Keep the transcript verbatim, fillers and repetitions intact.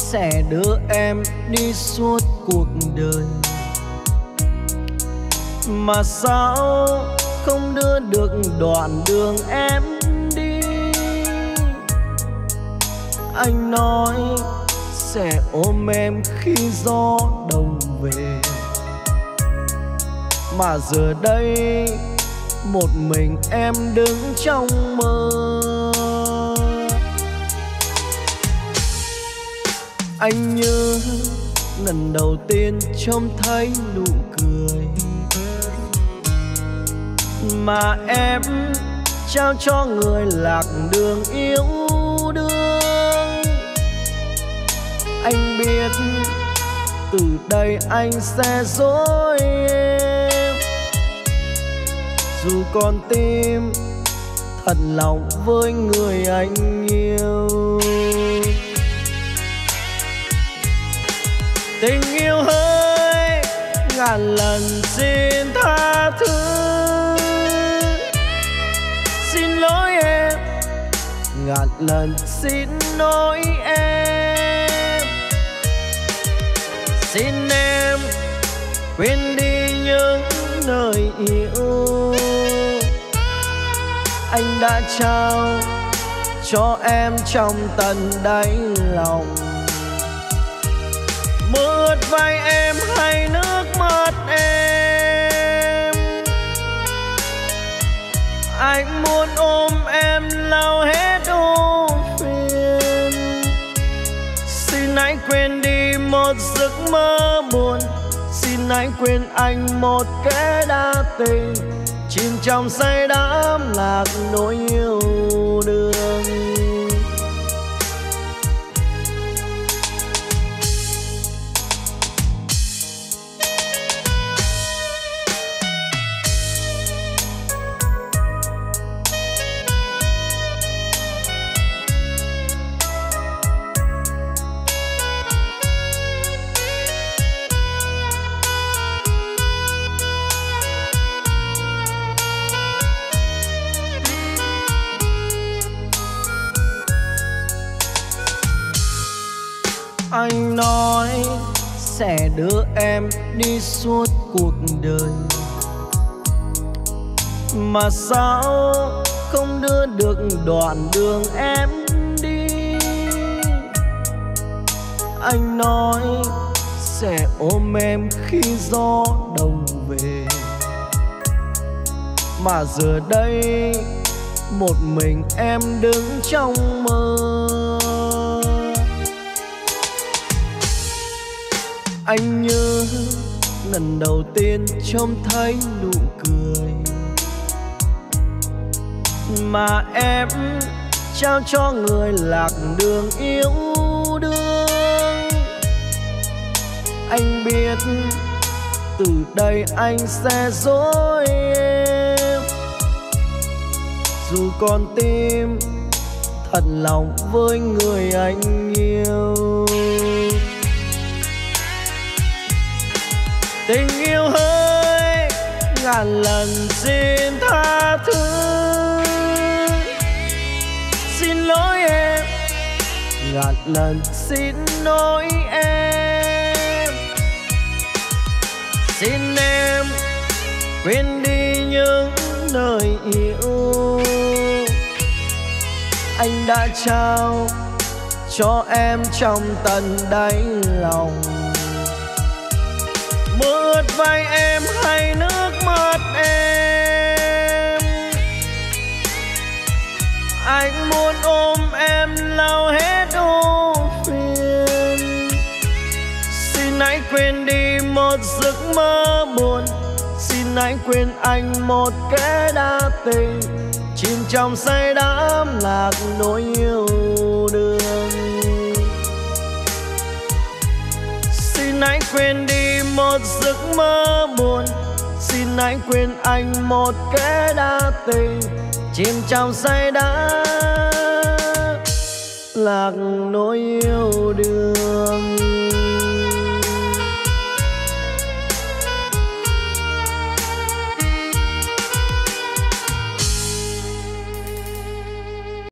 sẽ đưa em đi suốt cuộc đời. Mà sao không đưa được đoạn đường em đi? Anh nói sẽ ôm em khi gió đông về, mà giờ đây một mình em đứng trong mơ. Anh nhớ lần đầu tiên trông thấy nụ cười mà em trao cho người lạc đường yêu đương. Anh biết từ đây anh sẽ dối em, dù con tim thật lòng với người anh yêu. Tình yêu hơi ngàn lần xin tha thứ, xin lỗi em ngàn lần xin lỗi em. Xin em quên đi những lời yêu anh đã trao cho em trong tận đáy lòng. Mưa ướt vai em hay nước mắt em, anh muốn ôm em lau hết ưu phiền. Xin anh quên đi một giấc mơ buồn, xin anh quên anh một kẻ đã tình, chìm trong say đắm lạc nỗi yêu đương. Anh nói sẽ đưa em đi suốt cuộc đời, mà sao không đưa được đoạn đường em đi? Anh nói sẽ ôm em khi gió đông về, mà giờ đây một mình em đứng trong mơ. Anh nhớ lần đầu tiên trông thấy nụ cười mà em trao cho người lạc đường yêu đương. Anh biết từ đây anh sẽ dối em, dù con tim thật lòng với người anh yêu. Tình yêu hơi ngàn lần xin tha thứ, xin lỗi em ngàn lần xin lỗi em. Xin em quên đi những lời yêu anh đã trao cho em trong tận đáy lòng. Mưa ướt vai em hay nước mắt em, anh muốn ôm em lau hết ưu phiền. Xin anh quên đi một giấc mơ buồn, xin anh quên anh một kẻ đã tình, chìm trong say đắm lạc nỗi yêu đương. Xin anh quên đi một giấc mơ buồn, xin anh quên anh một kẻ đã tình, chìm trong say đắm lạc nỗi yêu đương.